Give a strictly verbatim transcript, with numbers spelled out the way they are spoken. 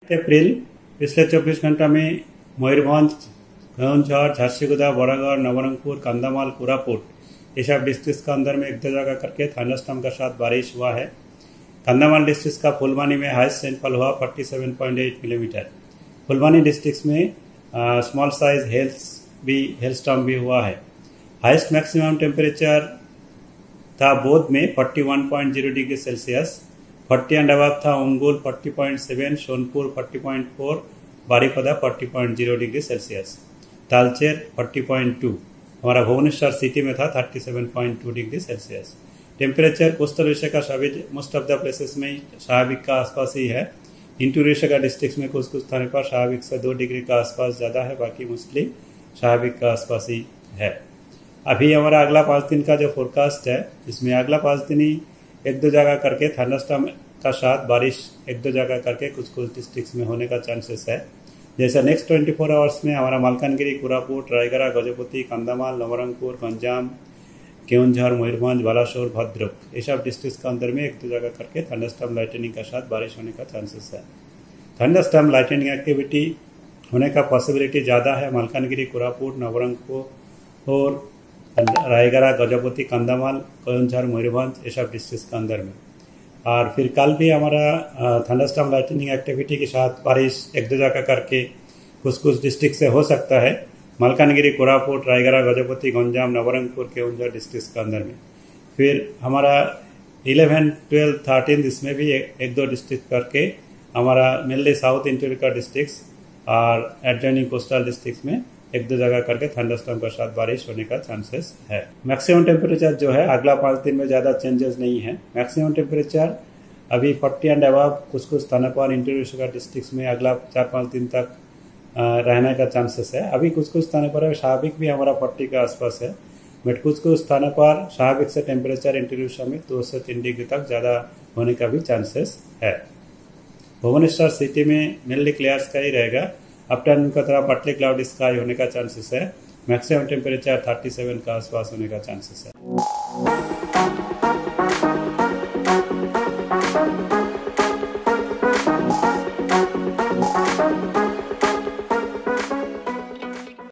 अप्रैल पिछले चौबीस घंटा में मयूरभंज, केउंझर, झारसुगुड़ा, बरागढ़, नवरंगपुर, कंधमाल, कोरापुट ये सब डिस्ट्रिक्ट का अंदर में एक दो जगह करके थंडरस्टॉर्म का साथ बारिश हुआ है। कंधमाल डिस्ट्रिक्ट का फुलवानी में हाईएस्ट रेनफॉल हुआ सैंतालीस पॉइंट आठ मिलीमीटर। फुलवानी डिस्ट्रिक्ट में स्मॉल साइज हेल्स भी हेलस्टॉर्म भी हुआ है। हाईएस्ट मैक्सिमम टेम्परेचर था बोध में इकतालीस पॉइंट शून्य डिग्री सेल्सियस, चालीस एंड अबव था उंगुल चालीस पॉइंट सात, सोनपुर चालीस पॉइंट चार, बारीपदा चालीस पॉइंट शून्य डिग्री सेल्सियस, तालचेर चालीस पॉइंट दो, हमारा भुवनेश्वर सिटी में था सैंतीस पॉइंट दो डिग्री सेल्सियस। टेम्परेचर कोस्टल एशिया का मोस्ट ऑफ द प्लेसेस में स्वाभाविक का आसपास ही है। इंटूर एशिया का डिस्ट्रिक्ट में कुछ कुछ स्थानों पर स्वाभाविक से दो डिग्री का आसपास ज्यादा है, बाकी मोस्टली स्वाभाविक का आसपास ही है। अभी हमारा अगला पाँच दिन का जो फोरकास्ट है, इसमें अगला पाँच दिन ही एक दो जगह करके थंडरस्टॉर्म का साथ बारिश एक दो जगह करके कुछ कुछ डिस्ट्रिक्ट्स में होने का चांसेस है। जैसे नेक्स्ट चौबीस आवर्स में हमारा मालकानगिरी, कोरापुट, रायगढ़, गजपति, कंधमाल, नवरंगपुर, गंजाम, केउंझर, मयूरभंज, बालासोर, भद्रक ये सब डिस्ट्रिक्ट के अंदर में एक दो जगह करके थंडरस्टॉर्म लाइटनिंग का साथ बारिश होने का चांसेस है। थंडरस्टॉर्म लाइटनिंग एक्टिविटी होने का पॉसिबिलिटी ज़्यादा है मालकानगिरी, कोरापुट, नवरंगपुर और रायगढ़, गजपति, कंधमाल, केउंझर, मयूरभंज ये सब डिस्ट्रिक्ट के अंदर में। और फिर कल भी हमारा थंडरस्टॉर्म लाइटनिंग एक्टिविटी के साथ बारिश एक दो जगह करके कुछ कुछ डिस्ट्रिक्ट से हो सकता है। मालकानगिरी, कोरापुट, रायगढ़, गजपति, गंजाम, नवरंगपुर, केउंझर डिस्ट्रिक्ट के अंदर में। फिर हमारा इलेवन, ट्वेल्व, थर्टीन इसमें भी एक, एक दो डिस्ट्रिक्ट करके हमारा मेनली साउथ इंटीरियर का डिस्ट्रिक्ट और एडजॉइनिंग कोस्टल डिस्ट्रिक्ट में एक दो जगह करके थंडरस्टॉर्म के साथ बारिश होने का चांसेस है। मैक्सिमम टेम्परेचर जो है अगला पाँच दिन में ज़्यादा चेंजेस नहीं है। मैक्सिमम टेम्परेचर अभी चालीस एंड अबव कुछ कुछ स्थानों पर इंटीरियर का डिस्ट्रिक्ट में अगला चार पाँच दिन तक रहने का चांसेस है। अभी कुछ कुछ स्थानों पर स्वाभाविक भी हमारा चालीस के आसपास है, बट कुछ कुछ स्थानों पर स्वाभाविक से टेम्परेचर इंटीरियर में दो से तीन डिग्री तक ज़्यादा होने का भी चांसेस है। भुवनेश्वर सिटी में मेनली क्लियर स्काई रहेगा। आफ्टरनून का तरह पार्टली क्लाउडी स्काई होने का चांसेस है। मैक्सिमम टेम्परेचर सैंतीस के आसपास होने का चांसेस है।